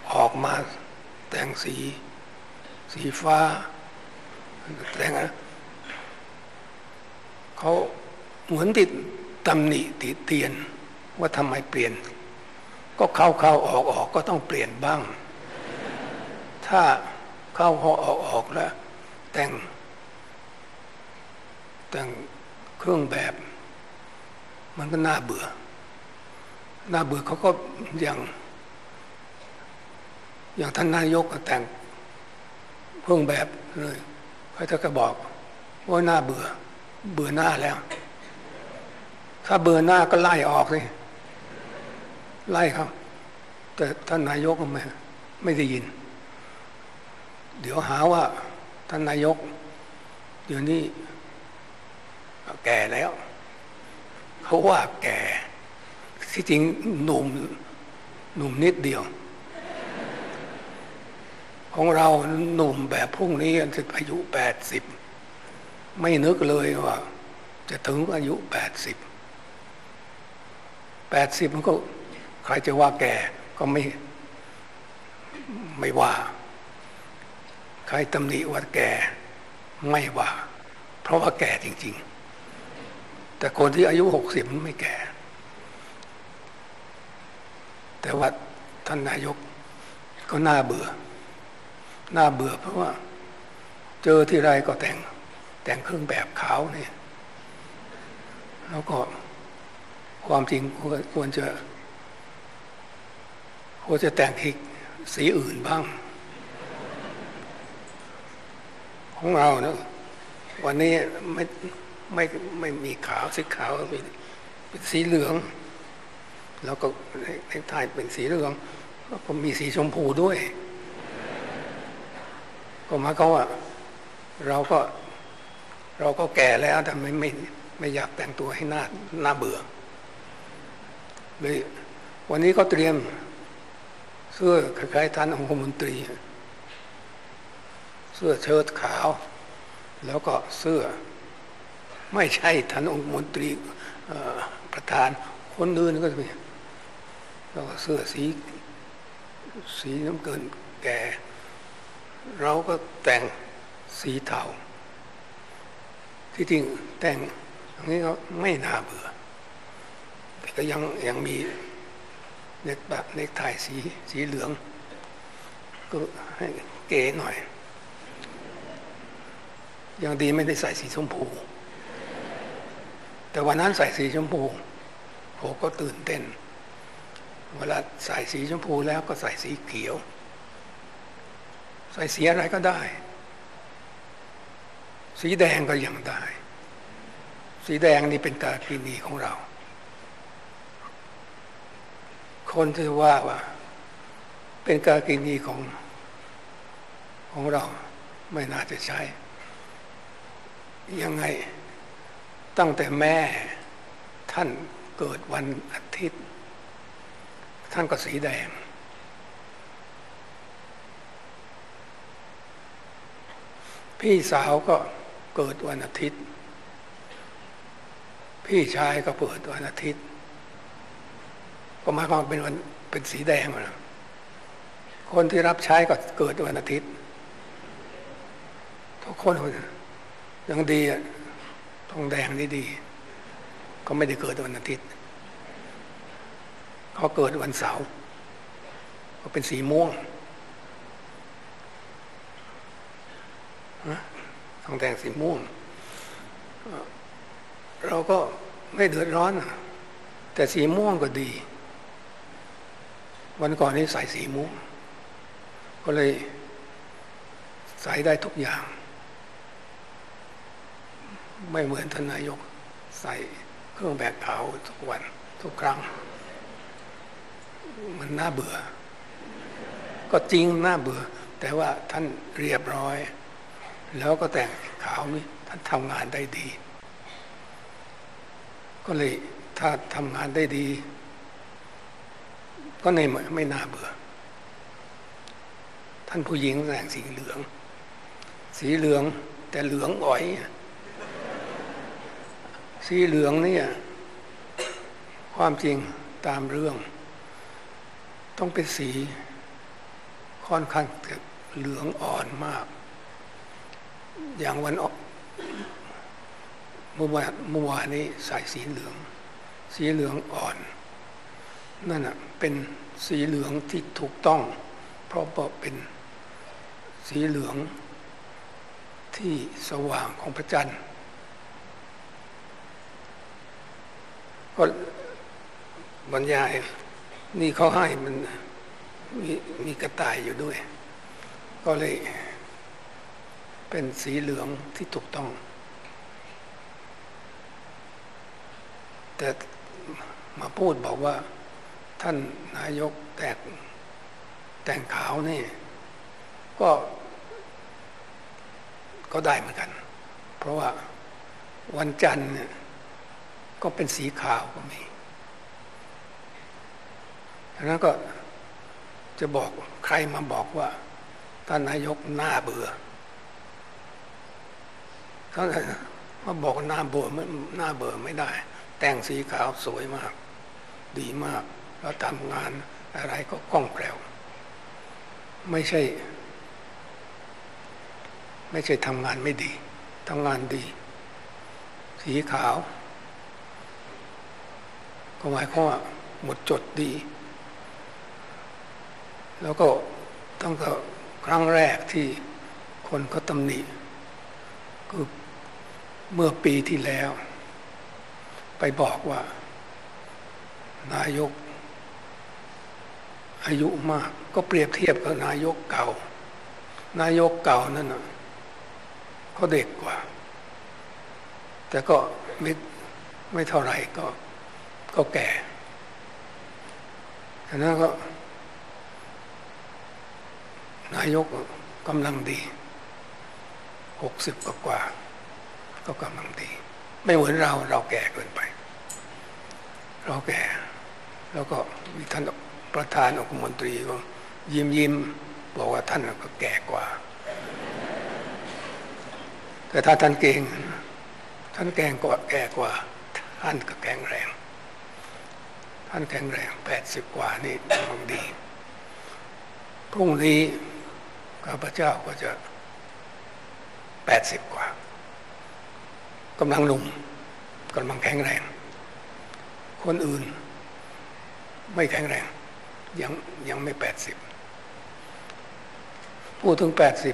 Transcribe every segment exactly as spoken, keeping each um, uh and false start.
ออกมาแต่งสีสีฟ้าแต่งนะเขาเหมือนติดตำหนิติเตียนว่าทำไมเปลี่ยนก็เข้าเข้าออกออกก็ต้องเปลี่ยนบ้างถ้าเข้าออกออกแล้วแต่งแต่งเครื่องแบบมันก็น่าเบื่อน่าเบื่อเขาก็อย่างอย่างท่านนายกก็แต่งเครื่องแบบเลยเขาจะก็บอกว่าน่าเบื่อเบื่อหน้าแล้วถ้าเบื่อหน้าก็ไล่ออกสิไล่ครับแต่ท่านนายกก็ไม่ไม่ได้ยินเดี๋ยวหาว่าท่านนายกเดี๋ยวนี้แก่แล้วเขาว่าแก่ที่จริงหนุ่มหนุ่มนิดเดียวของเราหนุ่มแบบพรุ่งนี้จะอายุแปดสิบไม่นึกเลยว่าจะถึงอายุแปดสิบแปดสิบมันก็ใครจะว่าแก่ก็ไม่ไม่ว่าใครตำหนิว่าแก่ไม่ว่าเพราะว่าแก่จริงๆแต่คนที่อายุหกสิบมันไม่แก่แต่ว่าท่านนายกก็น่าเบื่อน่าเบื่อเพราะว่าเจอที่ไรก็แต่งแต่งเครื่องแบบขาวนี่แล้วก็ความจริงควรจะควรจะแต่งอีกสีอื่นบ้างของเราเนะวันนี้ไม่ไม่ไม่มีขาวสีขาวเป็นเป็นสีเหลืองแล้วก็ในไทยเป็นสีเหลืองแล้วก็มีสีชมพูด้วยก็หมายความว่าเราก็เราก็แก่แล้วแต่ไม่ไม่ไม่อยากแต่งตัวให้หน้าหน้าเบื่อเลยวันนี้ก็เตรียมเสื้อคล้ายๆท่านองคมนตรีเสื้อเชิ้ตขาวแล้วก็เสื้อไม่ใช่ท่านองคมนตรีประธานคนอื่นก็จะมีแล้วก็เสื้อสีสีน้ำเงินแก่เราก็แต่งสีเทาที่จริงแต่งอย่างนี้ก็ไม่น่าเบื่อแต่ก็ยังยังมีเน็กแบบเน็กไทสีสีเหลืองก็ให้เก๋หน่อยยังดีไม่ได้ใส่สีชมพูแต่วันนั้นใส่สีชมพูผมก็ตื่นเต้นเวลาใส่สีชมพูแล้วก็ใส่สีเขียวใส่สีอะไรก็ได้สีแดงก็ยังได้สีแดงนี่เป็นกากินีของเราคนที่ว่าว่าเป็นกากินีของของเราไม่น่าจะใช่ยังไงตั้งแต่แม่ท่านเกิดวันอาทิตย์ท่านก็สีแดงพี่สาวก็เกิดวันอาทิตย์พี่ชายก็เกิดวันอาทิตย์ก็หมายความเป็นวันเป็นสีแดงนะคนที่รับใช้ก็เกิดวันอาทิตย์ทุกคนยังดีอ่ะทองแดงนี่ดีก็ไม่ได้เกิดวันอาทิตย์เขาเกิดวันเสาร์ก็เป็นสีม่วงทองแดงสีม่วงเราก็ไม่เดือดร้อนแต่สีม่วงก็ดีวันก่อนนี้ใส่สีม่วงก็เลยใส่ได้ทุกอย่างไม่เหมือนท่านนายกใส่เครื่องแบบขาวทุกวันทุกครั้งมันน่าเบื่อก็จริงน่าเบื่อแต่ว่าท่านเรียบร้อยแล้วก็แต่งขาวนี่ท่านทำงานได้ดีก็เลยถ้าทำงานได้ดีก็ในไม่น่าเบื่อท่านผู้หญิงแต่งสีเหลืองสีเหลืองแต่เหลืองอ่อยสีเหลืองนี่ความจริงตามเรื่องต้องเป็นสีค่อนข้างเหลืองอ่อนมากอย่างวันเมื่อวานเมื่อวานนี้ใส่สีเหลืองสีเหลืองอ่อนนั่นน่ะเป็นสีเหลืองที่ถูกต้องเพราะเป็นสีเหลืองที่สว่างของพระจันทร์ก็บรรยายนี่เขาให้มันมีมีกระต่ายอยู่ด้วยก็เลยเป็นสีเหลืองที่ถูกต้องแต่มาพูดบอกว่าท่านนายกแต่งแต่งขาวนี่ก็ก็ได้เหมือนกันเพราะว่าวันจันทร์เนี่ยก็เป็นสีขาวก็มีฉะนั้นก็จะบอกใครมาบอกว่าท่านนายกหน้าเบื่อเขามาบอกหน้าเบื่อไม่หน้าเบื่อไม่ได้แต่งสีขาวสวยมากดีมากแล้วทำงานอะไรก็คล่องแคล่วไม่ใช่ไม่ใช่ทำงานไม่ดีทำงานดีสีขาวก็หมายความว่าหมดจดดีแล้วก็ตั้งแต่ครั้งแรกที่คนเขาตำหนิคือเมื่อปีที่แล้วไปบอกว่านายกอายุมากก็เปรียบเทียบกับนายกเก่านายกเก่านั่นน่ะเขาเด็กกว่าแต่ก็ไม่ไม่เท่าไหร่ก็ก็แก่ฉะนั้นก็นายกกำลังดีหกสิบกว่าก็กำลังดีไม่เหมือนเราเราแก่เกินไปเราแก่แล้วก็มีท่านประธานองคมนตรีก็ยิ้มยิ้มบอกว่าท่านก็แก่กว่าแต่ถ้าท่านเก่งท่านแก่กว่าแก่กว่าท่านก็แข็งแรงท่านแข็งแรงแปดสิบกว่านี่กำลังดีพรุ่งนี้ข้าพเจ้าก็จะแปดสิบกว่ากำลังหนุ่มกำลังแข็งแรงคนอื่นไม่แข็งแรงยังยังไม่แปดสิบพูดถึงแปดสิบ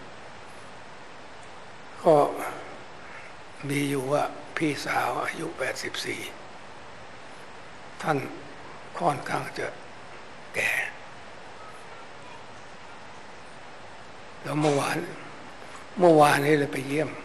ก็มีอยู่ว่าพี่สาวอายุแปดสิบสี่ท่านค่อนข้างจะแก่แล้วเมื่อวานเมื่อวานนี้เลยไปเยี่ยม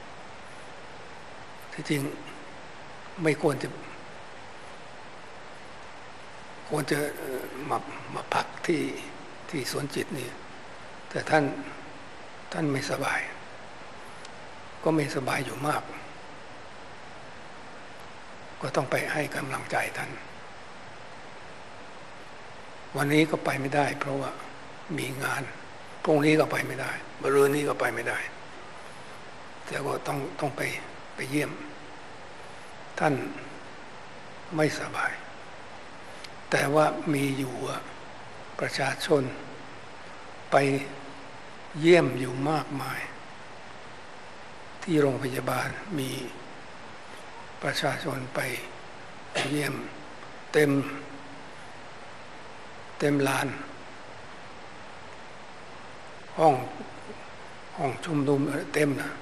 ที่จริงไม่ควรจะควรจะมามาพักที่ที่สวนจิตนี่แต่ท่านท่านไม่สบายก็ไม่สบายอยู่มากก็ต้องไปให้กำลังใจท่านวันนี้ก็ไปไม่ได้เพราะว่ามีงานพรุ่งนี้ก็ไปไม่ได้มะรืนนี้ก็ไปไม่ได้แต่ก็ต้องต้องไปไปเยี่ยมท่านไม่สบายแต่ว่ามีอยู่ประชาชนไปเยี่ยมอยู่มากมายที่โรงพยาบาลมีประชาชนไปเยี่ยมเต็มเต็มลานห้องห้องชุมนุมเต็มนะ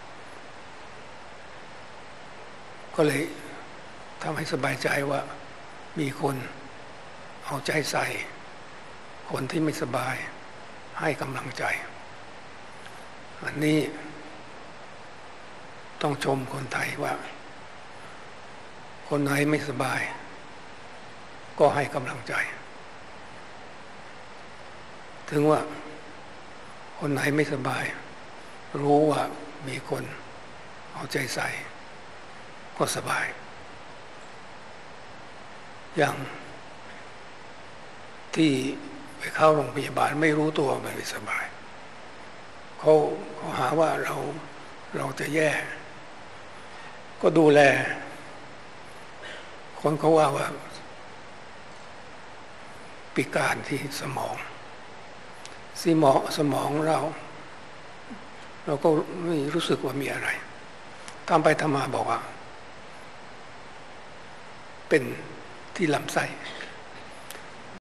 ก็เลยทำให้สบายใจว่ามีคนเอาใจใส่คนที่ไม่สบายให้กำลังใจอันนี้ต้องชมคนไทยว่าคนไหนไม่สบายก็ให้กำลังใจถึงว่าคนไหนไม่สบายรู้ว่ามีคนเอาใจใส่ก็สบายอย่างที่ไปเข้าโรงพยาบาลไม่รู้ตัวมันไม่สบายเขาเขาหาว่าเราเราจะแย่ก็ดูแลคนเขาว่าว่าพิการที่สมองสีหมอสมองเราเราก็ไม่รู้สึกว่ามีอะไรตามไปทำมาบอกว่าเป็นที่ลำไส้